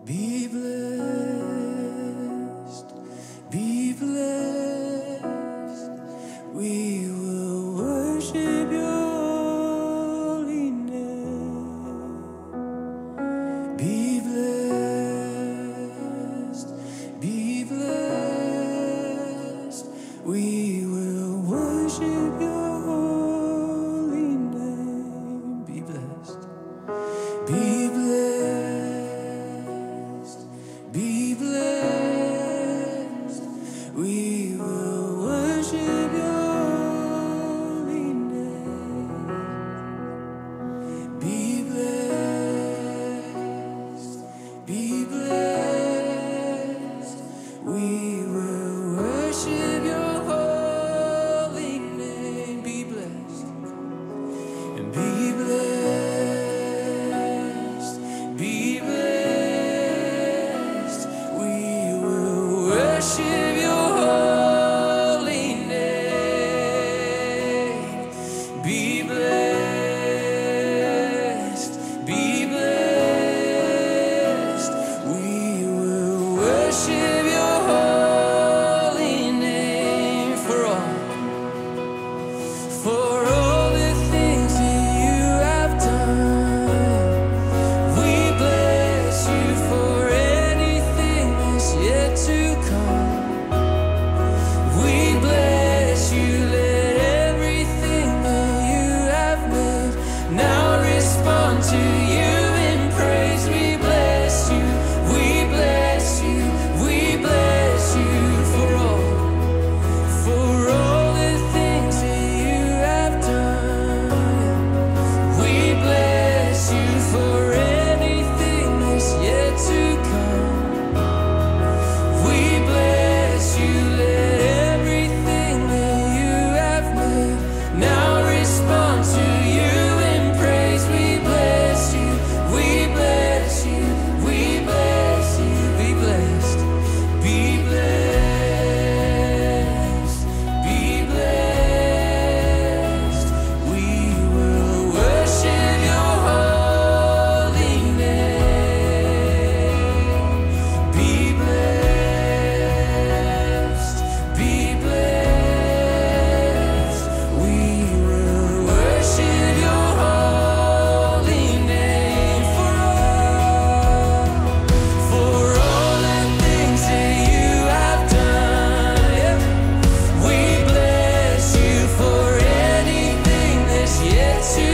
Be blessed, be blessed. We will worship your holy name. Be blessed, be blessed. We will worship your holy name. Be blessed, be blessed, be blessed. We will worship your holy name. Be blessed, be blessed. We will worship your holy name. Be blessed and be blessed, be blessed. We will worship your holy name. Be blessed, be blessed. We will worship your holy name for all the things that you have done. We bless you for anything that's yet to come. We bless you, let everything that you have made now respond to you in praise. We bless you, we bless you, we bless you for all the things that you have done. We bless you for anything that's yet to come. We bless you, let everything that you have made now respond to you in praise. We bless you, we bless you, we bless you. Be blessed, be blessed, be blessed. We will worship your holy name. Be blessed, be blessed. We will worship your holy name for all the things that you have done. Yeah. We bless you for anything that's yet to